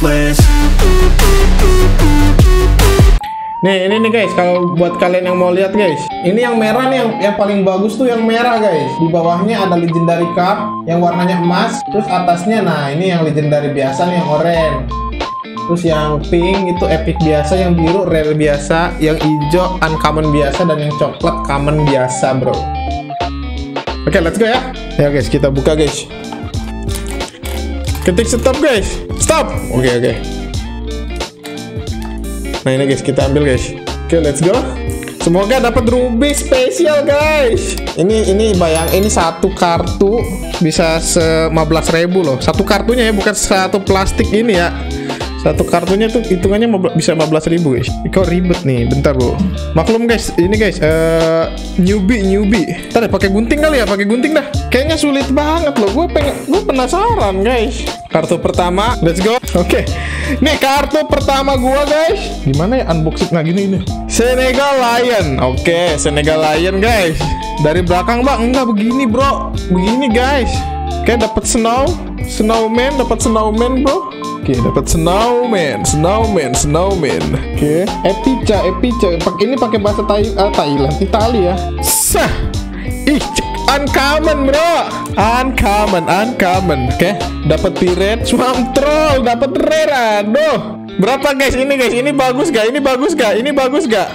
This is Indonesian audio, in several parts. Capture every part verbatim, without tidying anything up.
ruthless. Nih ini nih guys, kalau buat kalian yang mau lihat guys, ini yang merah nih yang, yang paling bagus tuh yang merah guys. Di bawahnya ada legendary card yang warnanya emas, terus atasnya nah ini yang legendary biasa nih yang oranye. Terus yang pink itu epic biasa, yang biru rare biasa, yang hijau uncommon biasa, dan yang coklat common biasa bro. Oke okay, let's go ya. Ya guys kita buka guys. Ketik stop guys, stop. Oke okay, oke. Okay. Nah ini guys kita ambil guys. Oke okay, let's go. Semoga dapat ruby spesial guys. Ini ini bayang ini satu kartu bisa lima belas ribu loh. Satu kartunya ya, bukan satu plastik ini ya. Satu kartunya tuh hitungannya bisa lima belas ribu guys. Kok ribet nih, bentar bro. Maklum guys, ini guys uh, newbie newbie. Ntar pakai gunting kali ya, pakai gunting dah. Kayaknya sulit banget loh. Gue pengen, gue penasaran guys. Kartu pertama, let's go. Oke, okay. Nih kartu pertama gua guys. Gimana ya unboxing nah gini ini? Senegal Lion. Oke, okay, Senegal Lion guys. Dari belakang bang, enggak begini bro. Begini guys. Kayak dapat snow, snowman, dapat snowman bro. Oke, okay, dapat snowman, snowman, snowman. Oke, okay. Epica, Epica. Ini pakai bahasa Thai, uh, Thailand, Italia. Sah, ih, uncommon bro, uncommon, uncommon. Oke, okay. Dapat pirate, swamp troll, dapat rare. Aduh, berapa guys ini guys? Ini bagus gak? Ini bagus gak? Ini bagus gak?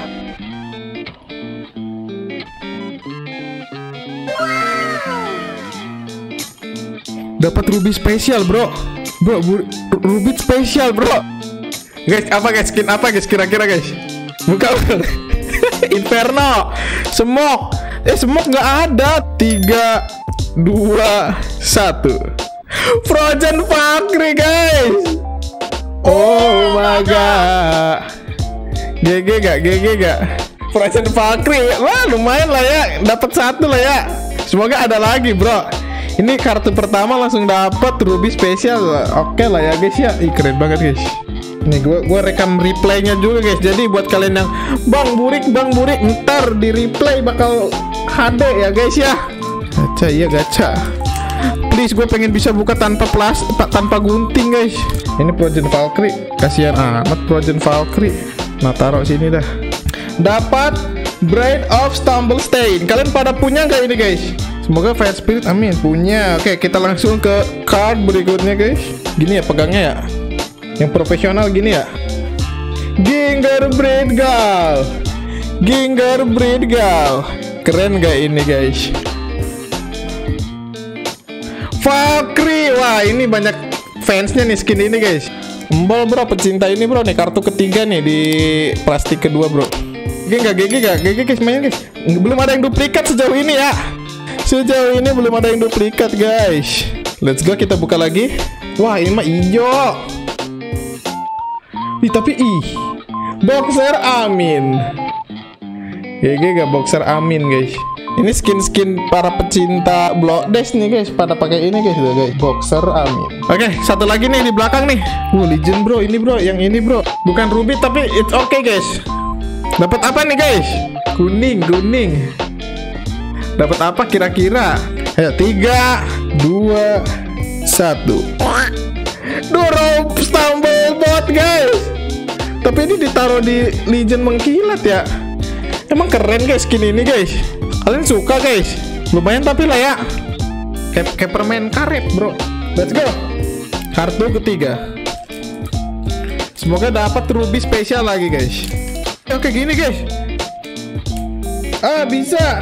Dapat ruby spesial bro. Bro, ruby spesial bro. Guys, apa guys? Skin apa guys? Kira-kira guys? Buka. Inferno, smoke. Eh, smoke nggak ada. Tiga, dua, satu. Frozen Valkyrie guys. Oh my god. G G gak? G G gak? Frozen Valkyrie. Wah, lumayan lah ya. Dapat satu lah ya. Semoga ada lagi bro. Ini kartu pertama langsung dapat ruby spesial. Oke lah ya guys ya. Ih, keren banget guys. Nih gue gue rekam replaynya juga guys. Jadi buat kalian yang Bang Burik, Bang Burik, ntar di replay bakal H D ya guys ya. Gacha iya gacha. Please gue pengen bisa buka tanpa plas, tanpa gunting guys. Ini Frozen Valkyrie. Kasihan amat Frozen Valkyrie. Nah taruh sini dah. Dapat Bride of Stumblestain. Kalian pada punya nggak ini guys? Semoga Fire Spirit, amin, punya. Oke, kita langsung ke card berikutnya guys. Gini ya pegangnya ya. Yang profesional gini ya. Gingerbread Girl. Gingerbread Girl. Keren gak ini guys? Valkyrie. Wah, ini banyak fansnya nih skin ini guys. Embol bro, pecinta ini bro. Nih kartu ketiga nih di plastik kedua bro. G G gak? G G gak? G G guys, main guys. Belum ada yang duplikat sejauh ini ya. Sejauh ini belum ada yang duplikat guys. Let's go, kita buka lagi. Wah ini mah hijau. Ih tapi ih boxer amin. G G gak boxer amin guys. Ini skin-skin para pecinta Blood Dash nih guys. Pada pakai ini guys, guys. Boxer amin. Oke, satu lagi nih di belakang nih. Wah legend bro, ini bro, yang ini bro. Bukan ruby tapi it's okay guys. Dapat apa nih guys? Kuning, kuning. Dapat apa kira-kira? Ayo, tiga, dua, satu. Dorong Stumblebot guys. Tapi ini ditaruh di Legend mengkilat ya. Emang keren guys skin ini guys. Kalian suka guys? Lumayan tapi lah ya. Kayak, kayak permen karet bro. Let's go. Kartu ketiga. Semoga dapat ruby spesial lagi guys. Oke gini guys. Ah bisa.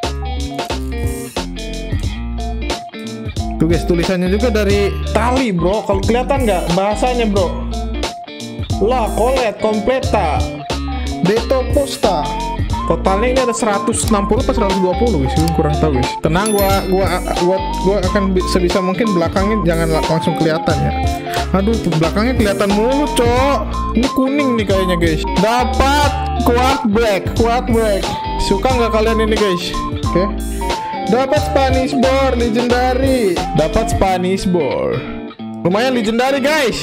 Tuh guys, tulisannya juga dari tali bro. Kalau kelihatan nggak bahasanya bro? La Colette Completa Deto Posta. Totalnya ini ada seratus enam puluh atau seratus dua puluh guys. Gue kurang tahu guys. Tenang, gua gua gua gua akan sebisa mungkin belakangnya jangan langsung kelihatan ya. Aduh, tuh belakangnya kelihatan mulu, cok. Ini kuning nih kayaknya guys. Dapat Quad Black, Quad Black. Suka nggak kalian ini guys? Oke. Okay. Dapat Spanish Boar legendary. Dapat Spanish Boar. Lumayan legendary guys.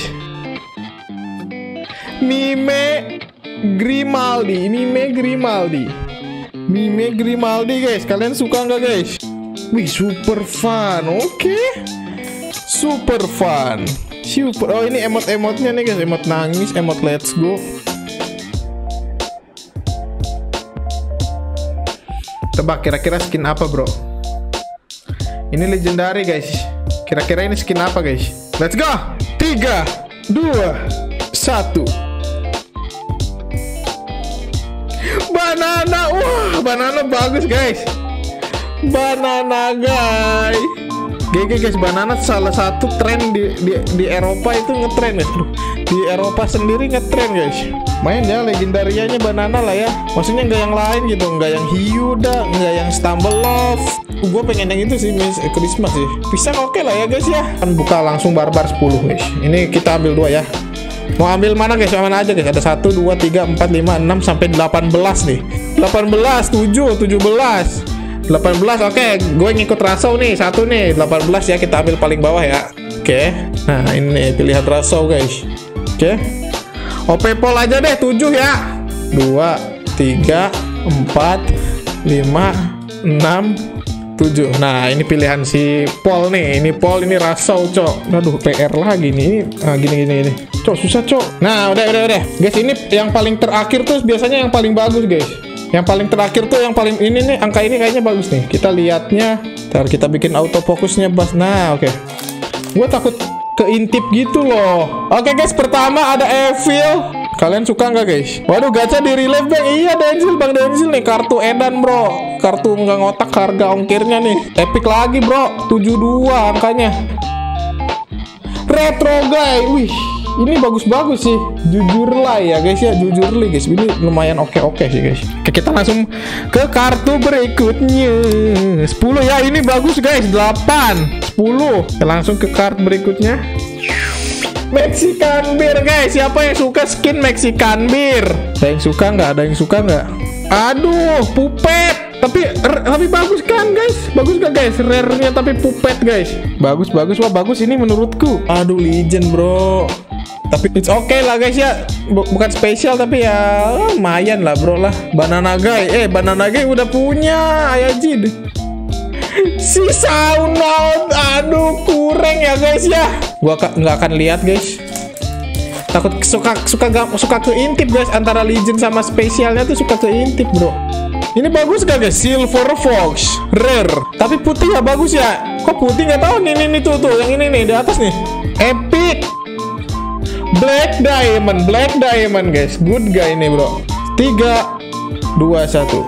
Mime Grimaldi, Mime Grimaldi. Mime Grimaldi guys. Kalian suka nggak guys? Wih, super fun. Oke. Okay. Super fun. Super. Oh ini emot-emotnya nih guys, emot nangis, emot let's go. Tebak kira-kira skin apa bro? Ini legendary guys. Kira-kira ini skin apa guys? Let's go. Tiga, dua, satu. Banana. Wah, banana bagus guys. Banana guys. G G guys, banana salah satu tren di, di, di Eropa itu ngetren guys. Di Eropa sendiri ngetren guys. Main ya legendarianya banana lah ya. Maksudnya nggak yang lain gitu, nggak yang Hyuda, nggak yang Stumble Love. Gue pengen yang itu sih, Miss Christmas sih. Pisang oke okay lah ya guys ya. Kan buka langsung barbar sepuluh guys. Ini kita ambil dua ya. Mau ambil mana guys? Mana aja guys? Ada satu, dua, tiga, empat, lima, enam sampai delapan belas nih. delapan belas, tujuh, tujuh belas. delapan belas, oke, okay. Gue ngikut Rasau nih, satu nih, delapan belas ya, kita ambil paling bawah ya. Oke, okay. Nah ini pilihan Rasau guys. Oke, okay. O P Pol aja deh, tujuh ya. Dua, tiga, empat, lima, enam, tujuh. Nah ini pilihan si Pol nih, ini Pol, ini Rasau cok. Aduh P R lagi nih, ah, gini gini gini. Cok susah cok. Nah udah udah udah, guys ini yang paling terakhir tuh biasanya yang paling bagus guys. Yang paling terakhir tuh yang paling ini nih, angka ini kayaknya bagus nih. Kita lihatnya. Ntar kita bikin autofokusnya bas. Nah, oke. Okay. Gue takut keintip gitu loh. Oke okay, guys, pertama ada Evil. Kalian suka nggak guys? Waduh, gacha di relive bang. Iya, Denzil bang, Denzil nih. Kartu edan bro. Kartu nggak ngotak harga ongkirnya nih. Epic lagi bro. tujuh puluh dua angkanya. Retro guys. Wih. Ini bagus-bagus sih, jujur lah ya guys ya, jujur lah guys. Ini lumayan oke-oke sih guys. Oke, kita langsung ke kartu berikutnya. Sepuluh ya, ini bagus guys. Delapan, sepuluh. Kita langsung ke kartu berikutnya. Mexican Beer guys. Siapa yang suka skin Mexican Beer? Ada yang suka nggak? Ada yang suka nggak? Aduh, Puppet. Tapi tapi bagus kan guys? Bagus gak guys? Rare-nya tapi Puppet guys. Bagus bagus, wah bagus ini menurutku. Aduh legend bro. Tapi it's okay lah guys ya. Bukan spesial tapi ya lumayan lah bro lah. Banana Guy. Eh Banana Guy udah punya Ayajid. Si Saunout. Aduh kurang ya guys ya. Gua nggak akan lihat guys. Takut suka suka suka keintip guys. Antara legend sama spesialnya tuh suka keintip bro. Ini bagus gak guys? Silver Fox Rare. Tapi putih ya bagus ya. Kok putih nggak tahu nih, nih tuh tuh yang ini nih di atas nih. Epic Black Diamond. Black Diamond guys. Good guy ini bro. Tiga, dua, satu.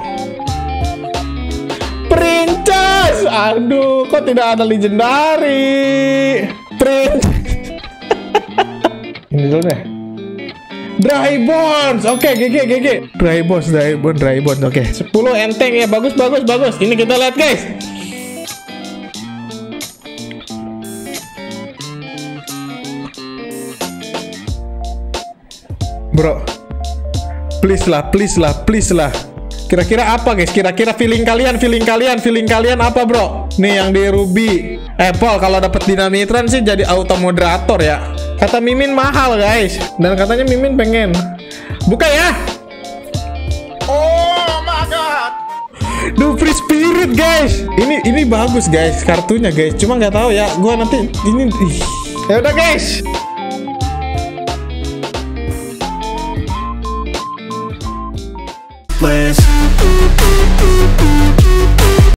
Princess. Aduh, kok tidak ada legendary. Prince. Ini dulu deh. Dry Bones. Oke, okay, G G G G. Dry Bones, Dry Bones, Dry Bones. Oke, okay. sepuluh enteng ya. Bagus, bagus, bagus. Ini kita lihat, guys. Bro. Please lah, please lah, please lah. Kira-kira apa, guys? Kira-kira feeling kalian, feeling kalian, feeling kalian apa, bro? Nih yang di Ruby. Eh, Paul, kalau dapat Dinamitron sih jadi auto moderator ya. Kata Mimin mahal guys. Dan katanya Mimin pengen. Buka ya. Oh my god. Duh, Free Spirit guys. Ini ini bagus guys kartunya guys. Cuma nggak tahu ya. Gua nanti ini. Ya udah guys.